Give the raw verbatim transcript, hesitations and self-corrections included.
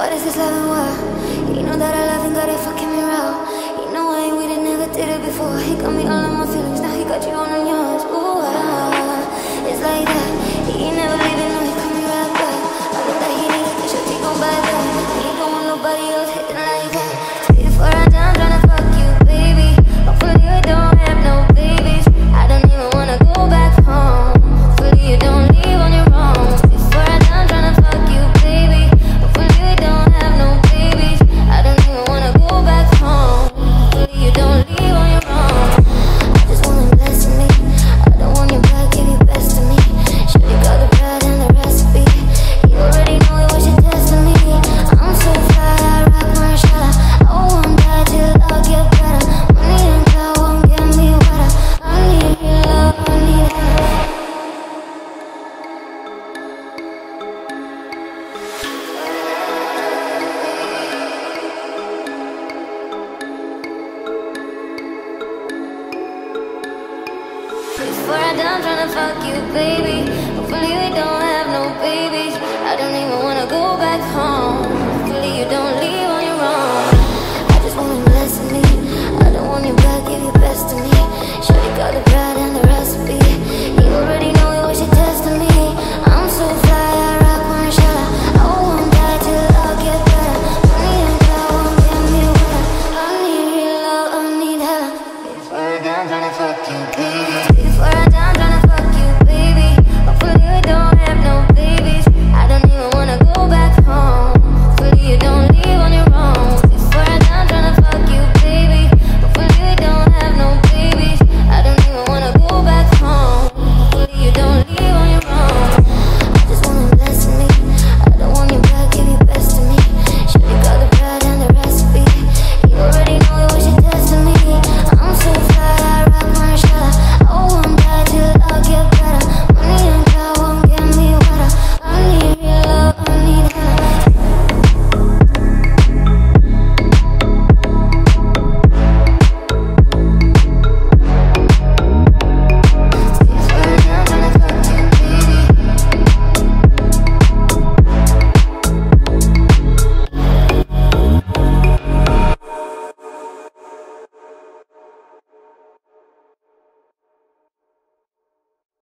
What is this loving war? You know that I love him, got it fucking me raw. You know I ain't with it, never did it before. He got me all in my feelings, now he got you on yours. Ooh, ah, it's like that. He ain't never leaving, no, he coming right back. I know that he needs it, sure he gon' buy that. He don't want nobody else hitting like that. Before I die, I'm tryna fuck you, baby. Hopefully you don't have no babies. I don't even wanna go back home. Hopefully you don't leave on your own. Before I die, I'm tryna fuck you, baby. Hopefully you don't have no babies. I don't even wanna go back home. Hopefully you don't leave on your own. I just want him blessing me. I don't want your back, give your best to me. Sure you got the bread and the recipe. You already know it was your destiny. I'm so fly, I rock Marshalla. I won't die till I get better. Money and power won't get me wetter. I need your love, I need her. Before I die, I'm tryna fuck you, baby. Hopefully we don't have no babies. I don't even wanna go back home. Hopefully you don't leave on your own. I just want him blessing me. I don't want your back, give your best to me. Sure you got the bread and the recipe. You already know it was your destiny. I'm so fly, I rock Marshalla. I won't die till I get better. Money and power won't get me wetter. I need real love, I need her. Before I die, I'm tryna fuck you, baby. Before I